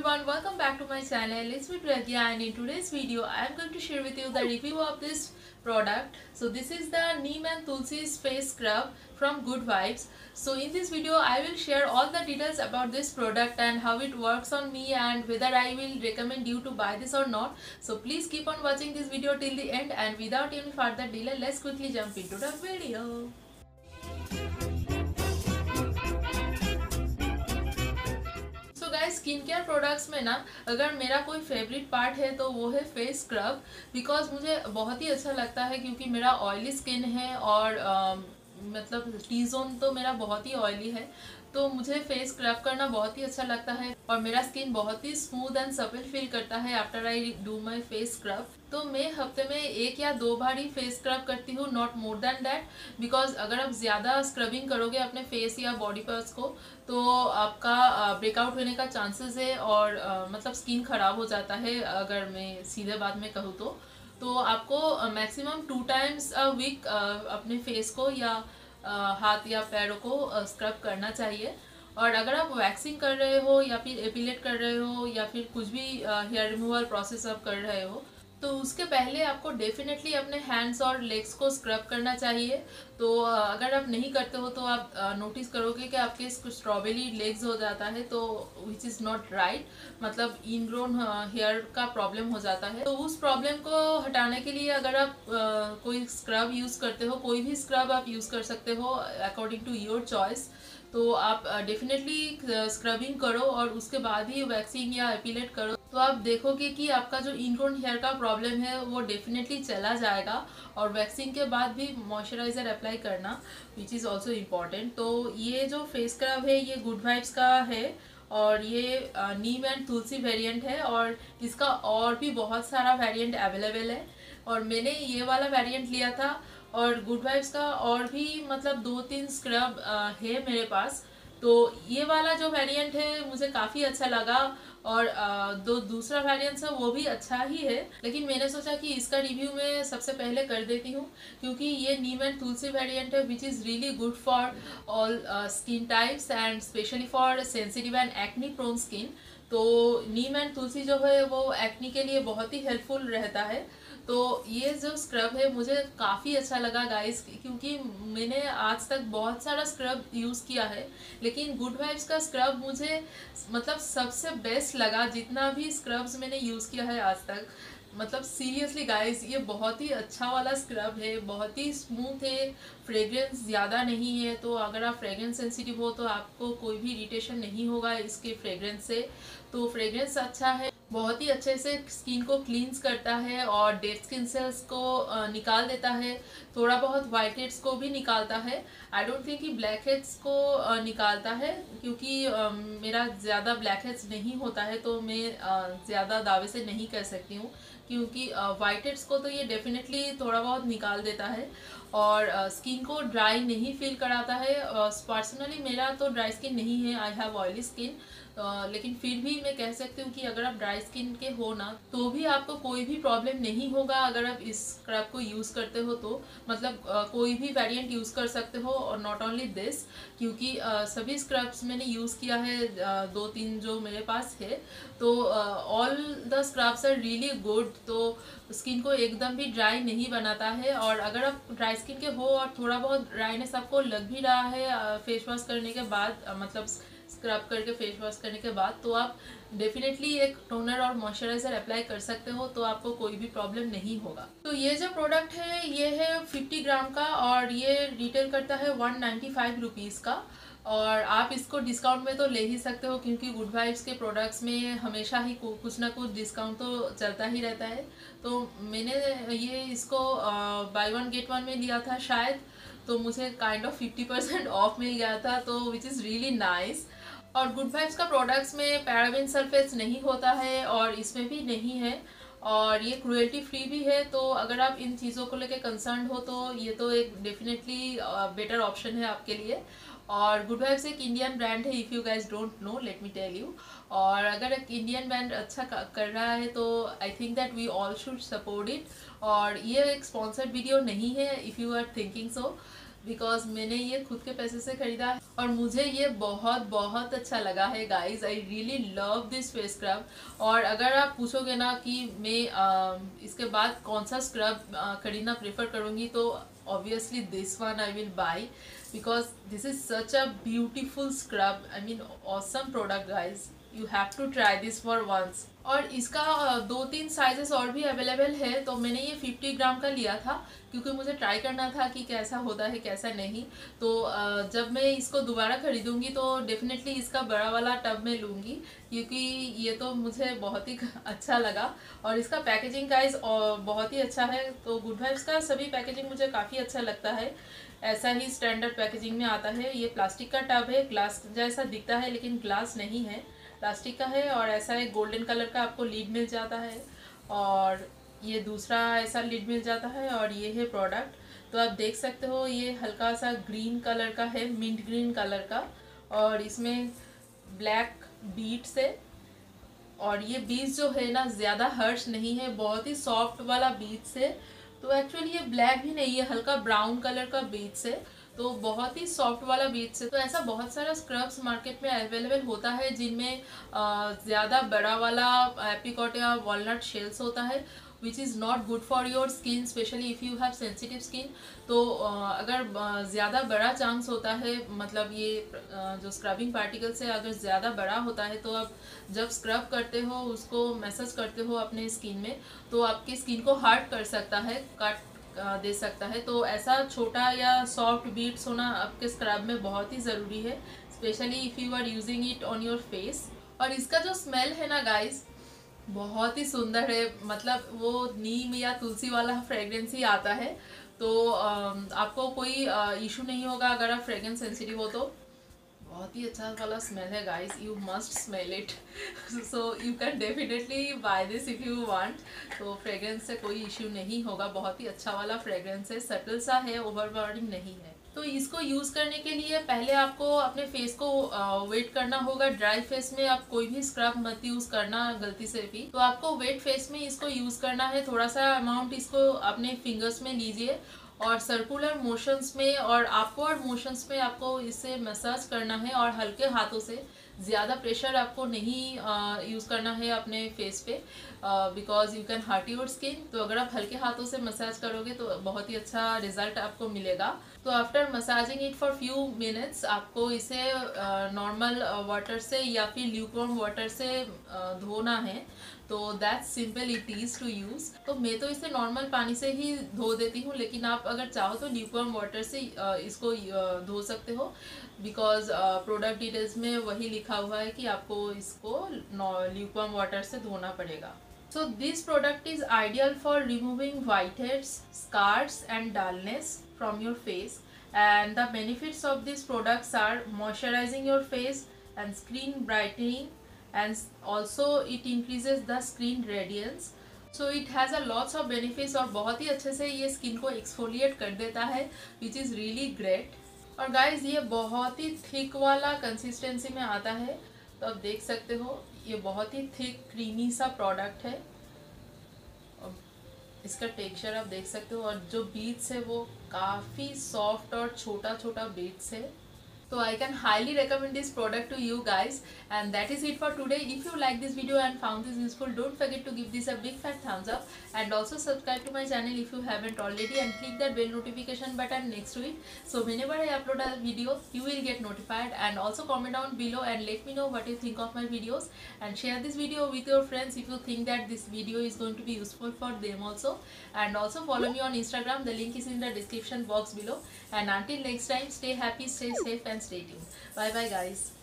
everyone, welcome back to my channel. It's me Pragya, and in today's video I am going to share with you the review of this product. So this is the Neem and Tulsi's face scrub from Good Vibes. So in this video I will share all the details about this product and how it works on me and whether I will recommend you to buy this or not. So please keep on watching this video till the end, and without any further delay let's quickly jump into the video. Guys skin care products में ना अगर मेरा कोई favourite part है तो वो है face scrub. Because मुझे बहुत ही अच्छा लगता है क्योंकि मेरा ऑयली स्किन है और मतलब टी जोन तो मेरा बहुत ही ऑयली है, तो मुझे फेस स्क्रब करना बहुत ही अच्छा लगता है और मेरा स्किन बहुत ही स्मूथ एंड सपल फील करता है after I do my face scrub. तो मैं हफ्ते में 1 या 2 बार ही फेस स्क्रब करती हूँ, not more than that. Because अगर आप ज़्यादा स्क्रबिंग करोगे अपने फेस या बॉडी पार्ट्स को तो आपका ब्रेकआउट होने का चांसेस है और मतलब स्किन ख़राब हो जाता है। अगर मैं सीधे बात में कहूँ तो आपको मैक्सिमम 2 टाइम्स अ वीक अपने फेस को या हाथ या पैरों को स्क्रब करना चाहिए। और अगर आप वैक्सिंग कर रहे हो या फिर एपिलेट कर रहे हो या फिर कुछ भी हेयर रिमूवल प्रोसेस आप कर रहे हो तो उसके पहले आपको डेफिनेटली अपने हैंड्स और लेग्स को स्क्रब करना चाहिए। तो अगर आप नहीं करते हो तो आप नोटिस करोगे कि आपके स्ट्रॉबेरी लेग्स हो जाता है, तो विच इज़ नॉट राइट। मतलब इनग्रोन हेयर का प्रॉब्लम हो जाता है। तो उस प्रॉब्लम को हटाने के लिए अगर आप कोई स्क्रब यूज़ करते हो, कोई भी स्क्रब आप यूज़ कर सकते हो अकॉर्डिंग टू योर चॉइस। तो आप डेफिनेटली स्क्रबिंग करो और उसके बाद ही वैक्सिंग या एपिलेट करो, तो आप देखोगे कि आपका जो इनग्रोन हेयर का प्रॉब्लम है वो डेफिनेटली चला जाएगा। और वैक्सिंग के बाद भी मॉइस्चराइज़र अप्लाई करना विच इज़ ऑल्सो इम्पॉर्टेंट। तो ये जो फेस स्क्रब है ये गुड वाइब्स का है और ये नीम एंड तुलसी वेरिएंट है और इसका और भी बहुत सारा वेरिएंट अवेलेबल है। और मैंने ये वाला वेरिएंट लिया था और गुड वाइब्स का और भी मतलब 2-3 स्क्रब है मेरे पास। तो ये वाला जो वेरिएंट है मुझे काफ़ी अच्छा लगा और दूसरा वेरिएंट है वो भी अच्छा ही है, लेकिन मैंने सोचा कि इसका रिव्यू मैं सबसे पहले कर देती हूँ क्योंकि ये नीम एंड तुलसी वेरिएंट है which is really good for all skin types and specially for sensitive and acne prone skin. तो नीम एंड तुलसी जो है वो एक्नी के लिए बहुत ही हेल्पफुल रहता है। तो ये जो स्क्रब है मुझे काफ़ी अच्छा लगा गाइस, क्योंकि मैंने आज तक बहुत सारा स्क्रब यूज़ किया है लेकिन गुड वाइब्स का स्क्रब मुझे मतलब सबसे बेस्ट लगा जितना भी स्क्रब्स मैंने यूज़ किया है आज तक। मतलब सीरियसली गाइस ये बहुत ही अच्छा वाला स्क्रब है, बहुत ही स्मूथ है, फ्रेग्रेंस ज़्यादा नहीं है। तो अगर आप फ्रेग्रेंस सेंसिटिव हो तो आपको कोई भी इरिटेशन नहीं होगा इसके फ्रेग्रेंस से। तो फ्रेग्रेंस अच्छा है, बहुत ही अच्छे से स्किन को क्लींस करता है और डेड स्किन सेल्स को निकाल देता है, थोड़ा बहुत वाइट हेड्स को भी निकालता है। आई डोंट थिंक कि ब्लैक हेड्स को निकालता है क्योंकि मेरा ज़्यादा ब्लैक हेड्स नहीं होता है, तो मैं ज़्यादा दावे से नहीं कह सकती हूँ क्योंकि वाइट हेड्स को तो ये डेफिनेटली थोड़ा बहुत निकाल देता है और स्किन को ड्राई नहीं फील कराता है। पर्सनली मेरा तो ड्राई स्किन नहीं है, आई हैव ऑयली स्किन। लेकिन फिर भी मैं कह सकती हूँ कि अगर आप ड्राई स्किन के हो ना तो भी आपको कोई भी प्रॉब्लम नहीं होगा अगर आप इस स्क्रब को यूज़ करते हो। तो मतलब कोई भी वेरिएंट यूज़ कर सकते हो और नॉट ओनली दिस, क्योंकि सभी स्क्रब्स मैंने यूज़ किया है 2-3 जो मेरे पास है। तो all the scrubs are really good. तो स्किन को एकदम भी ड्राई नहीं बनाता है और अगर आप ड्राई स्किन के हो और थोड़ा बहुत ड्राइनेस आपको लग भी रहा है फेस वॉश करने के बाद मतलब स्क्रब करके फेस वॉश करने के बाद, तो आप डेफिनेटली एक टोनर और मॉइस्चराइजर अप्लाई कर सकते हो, तो आपको कोई भी प्रॉब्लम नहीं होगा। तो ये जो प्रोडक्ट है ये है 50 ग्राम का और ये रिटेल करता है 195 रुपीज़ का। और आप इसको डिस्काउंट में तो ले ही सकते हो क्योंकि गुड वाइब्स के प्रोडक्ट्स में हमेशा ही कुछ ना कुछ डिस्काउंट तो चलता ही रहता है। तो मैंने ये इसको बाय वन गेट वन में लिया था शायद, तो मुझे काइंड ऑफ 50% ऑफ मिल गया था, तो विच इज़ रियली नाइस। और गुड वाइब्स का प्रोडक्ट्स में पैराबेन सल्फेट्स नहीं होता है और इसमें भी नहीं है और ये क्रुएल्टी फ्री भी है। तो अगर आप इन चीज़ों को लेकर कंसर्न हो तो ये तो एक डेफिनेटली बेटर ऑप्शन है आपके लिए। और गुड वाइब्स एक इंडियन ब्रांड है, if you guys don't know let me tell you. और अगर एक इंडियन ब्रांड अच्छा कर रहा है तो I think that we all should support it. और ये एक स्पॉन्सर्ड वीडियो नहीं है if you are thinking so. Because मैंने ये खुद के पैसे से खरीदा है और मुझे ये बहुत बहुत अच्छा लगा है guys. I really love this face scrub. और अगर आप पूछोगे ना कि मैं इसके बाद कौन सा स्क्रब खरीदना प्रेफर करूँगी, तो obviously this one I will buy because this is such a beautiful scrub. I mean awesome product guys, you have to try this for once. और इसका 2-3 साइजेस और भी अवेलेबल है, तो मैंने ये 50 ग्राम का लिया था क्योंकि मुझे ट्राई करना था कि कैसा होता है कैसा नहीं। तो जब मैं इसको दोबारा खरीदूंगी तो डेफिनेटली इसका बड़ा वाला टब में लूँगी क्योंकि ये तो मुझे बहुत ही अच्छा लगा। और इसका पैकेजिंग गाइस बहुत ही अच्छा है। तो गुड वाइब्स का सभी पैकेजिंग मुझे काफ़ी अच्छा लगता है। ऐसा ही स्टैंडर्ड पैकेजिंग में आता है। ये प्लास्टिक का टब है, ग्लास जैसा दिखता है लेकिन ग्लास नहीं है, प्लास्टिक का है। और ऐसा एक गोल्डन कलर का आपको लीड मिल जाता है और ये दूसरा ऐसा लीड मिल जाता है। और ये है प्रोडक्ट, तो आप देख सकते हो ये हल्का सा ग्रीन कलर का है, मिंट ग्रीन कलर का, और इसमें ब्लैक बीट्स है। और ये बीट्स जो है ना ज़्यादा हर्श नहीं है, बहुत ही सॉफ्ट वाला बीट्स है। तो एक्चुअली ये ब्लैक भी नहीं है, हल्का ब्राउन कलर का बीट्स है, तो बहुत ही सॉफ्ट वाला बीट्स है। तो ऐसा बहुत सारा स्क्रब्स मार्केट में अवेलेबल होता है जिनमें ज़्यादा बड़ा वाला एप्रिकॉट या वॉलनट शेल्स होता है, which is not good for your skin, especially if you have sensitive skin. तो अगर ज़्यादा बड़ा चांस होता है, मतलब ये जो स्क्रबिंग पार्टिकल से अगर ज़्यादा बड़ा होता है, तो आप जब स्क्रब करते हो, उसको मैसेज करते हो अपने स्किन में, तो आपकी स्किन को हार्ड कर सकता है, कट दे सकता है। तो ऐसा छोटा या सॉफ्ट बीट्स होना आपके स्क्रब में बहुत ही ज़रूरी है, especially if you are using it on your face. और इसका जो स्मेल है ना गाइस, बहुत ही सुंदर है, मतलब वो नीम या तुलसी वाला फ्रेग्रेंस ही आता है। तो आपको कोई इशू नहीं होगा अगर आप फ्रेग्रेंस सेंसिटिव हो तो। बहुत ही अच्छा वाला स्मेल है guys, you must smell it. So you can definitely buy this if you want. तो फ्रेग्रेंस से कोई इश्यू नहीं होगा, बहुत ही अच्छा वाला फ्रेग्रेंस है, सटल सा है, ओवरपावरिंग नहीं है। तो इसको यूज़ करने के लिए पहले आपको अपने फेस को वेट करना होगा। ड्राई फेस में आप कोई भी स्क्रब मत यूज़ करना गलती से भी। तो आपको वेट फेस में इसको यूज़ करना है। थोड़ा सा अमाउंट इसको अपने फिंगर्स में लीजिए और सर्कुलर मोशंस में और अपवर्ड मोशंस में आपको इसे मसाज करना है, और हल्के हाथों से, ज़्यादा प्रेशर आपको नहीं यूज़ करना है अपने फेस पे, because you can hurt your skin. तो अगर आप हल्के हाथों से मसाज करोगे तो बहुत ही अच्छा रिजल्ट आपको मिलेगा। तो after massaging it for few minutes आपको इसे नॉर्मल वाटर से या फिर ल्यूकवार्म वाटर से धोना है। तो that's simple it is to use. तो मैं तो इसे नॉर्मल पानी से ही धो देती हूँ, लेकिन आप अगर चाहो तो ल्यूकवार्म वाटर से इसको धो सकते हो, बिकॉज प्रोडक्ट डिटेल्स में वही लिखा हुआ है कि आपको इसको ल्यूकवार्म वाटर से धोना पड़ेगा। So this product is ideal for removing whiteheads, scars and dullness from your face, and the benefits of these products are moisturizing your face and skin brightening, and also it increases the skin radiance. So it has a lots of benefits और बहुत ही अच्छे से ये skin को exfoliate कर देता है, which is really great। और गाइज ये बहुत ही थिक वाला कंसिस्टेंसी में आता है, तो आप देख सकते हो ये बहुत ही थिक क्रीमी सा प्रोडक्ट है। इसका टेक्सचर आप देख सकते हो, और जो बीट्स है वो काफ़ी सॉफ्ट और छोटा छोटा बीट्स है। So I can highly recommend this product to you guys, and that is it for today. If you like this video and found this useful, don't forget to give this a big fat thumbs up, and also subscribe to my channel if you haven't already, and click that bell notification button next to it, so whenever I upload a video you will get notified. And also comment down below and let me know what you think of my videos, and share this video with your friends if you think that this video is going to be useful for them also. And also follow me on Instagram, the link is in the description box below. And until next time, stay happy, stay safe and stay tuned. Bye bye guys.